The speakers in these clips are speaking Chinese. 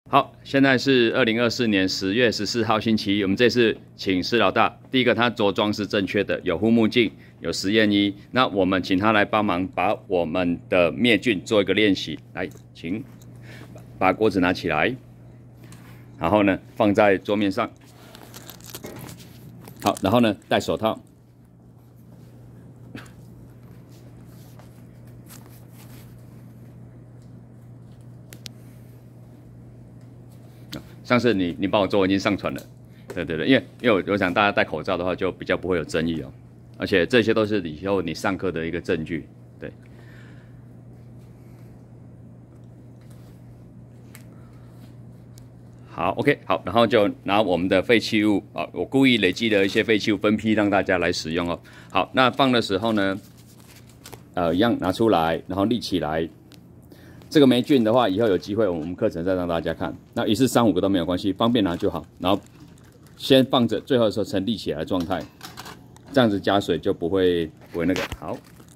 好，现在是2024年10月14号星期一，我们这次请施老大，第一个他着装是正确的，有护目镜，有实验衣，那我们请他来帮忙把我们的灭菌做一个练习，来，请把锅子拿起来，然后呢放在桌面上，好，然后呢戴手套。 上次你帮我做，我已经上传了。对，因为我想大家戴口罩的话，就比较不会有争议哦。而且这些都是以后你上课的一个证据。对。好 ，OK， 好，然后就拿我们的废弃物啊，我故意累积了一些废弃物分批让大家来使用哦。好，那放的时候呢，一样拿出来，然后立起来。 这个霉菌的话，以后有机会我们课程再让大家看。那一次3、5个都没有关系，方便拿就好。然后先放着，最后的时候成立起来的状态，这样子加水就不会那个。好，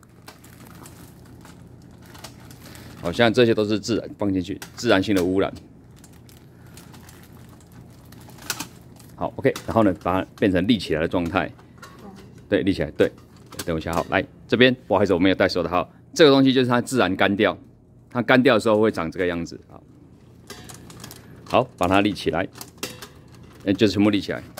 好像这些都是自然放进去，自然性的污染。好 ，OK， 然后呢，把它变成立起来的状态。对，立起来，对。等我一下，好，来这边，不好意思，我没有戴手套。这个东西就是它自然干掉。 它干掉的时候会长这个样子，好，把它立起来，就是全部立起来。